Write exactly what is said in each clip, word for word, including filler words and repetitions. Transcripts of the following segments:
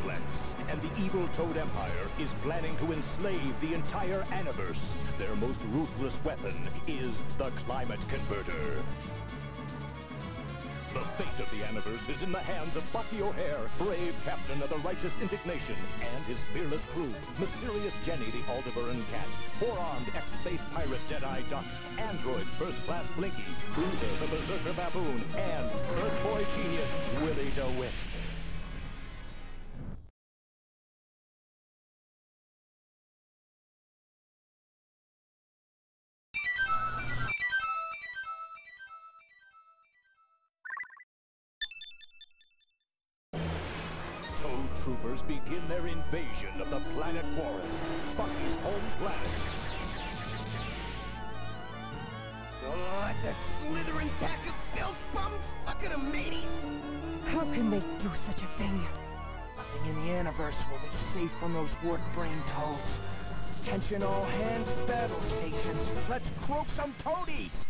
complex, and the evil Toad Empire is planning to enslave the entire Aniverse. Their most ruthless weapon is the Climate Converter. The fate of the Aniverse is in the hands of Bucky O'Hare, brave captain of the Righteous Indignation, and his fearless crew, Mysterious Jenny the Aldebaran Cat, four-armed ex-space pirate Deadeye Duck, android first-class Blinky, Cruiser the Berserker Baboon, and Earth Boy genius Willie DeWitt. Toad troopers begin their invasion of the planet Warren, Bucky's home planet. Oh, the slithering pack of filth bums! Look at them, mateys! How can they do such a thing? Nothing in the Aniverse will be safe from those wart-brained toads. Attention all hands, battle stations. Let's croak some toadies!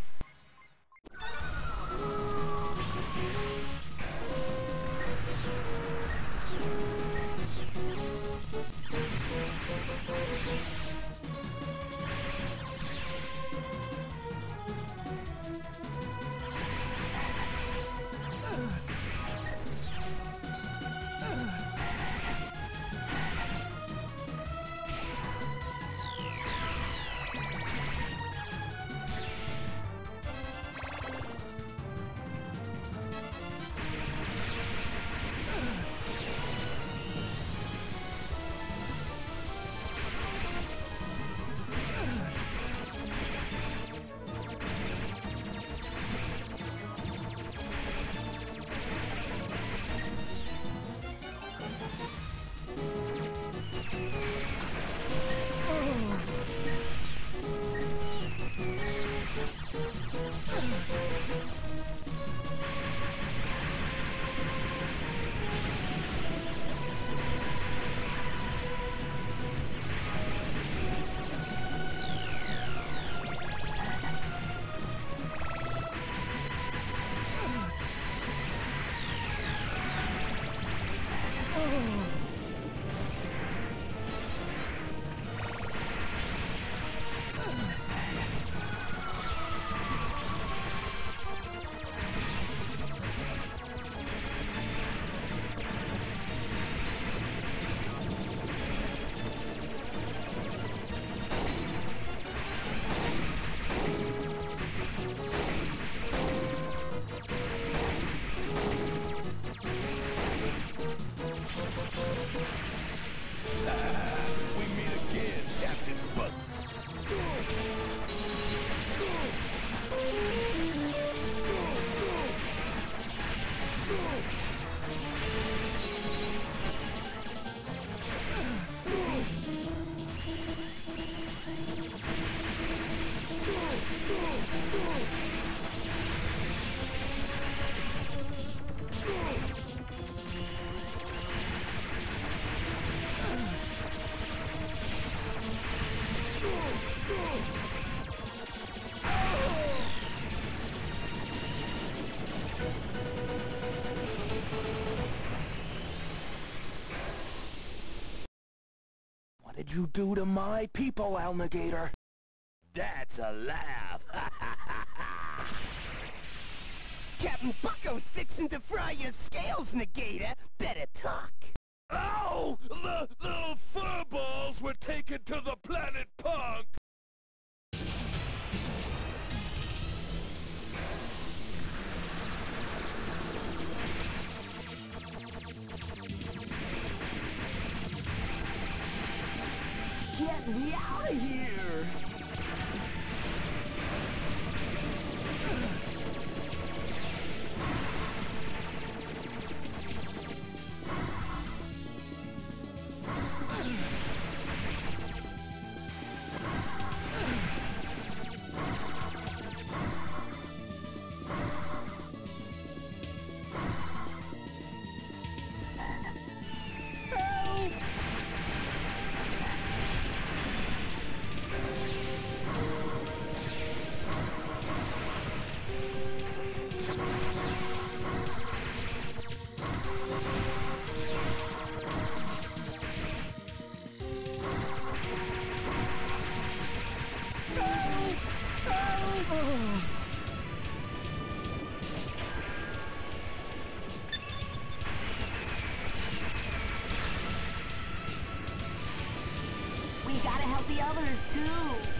What did you do to my people, Alligator? That's a laugh! Captain Bucko's fixing to fry your scales, Negator. Better talk. Ow! The little furballs were taken to the planet Punk! Get me out of here! We gotta help the others, too.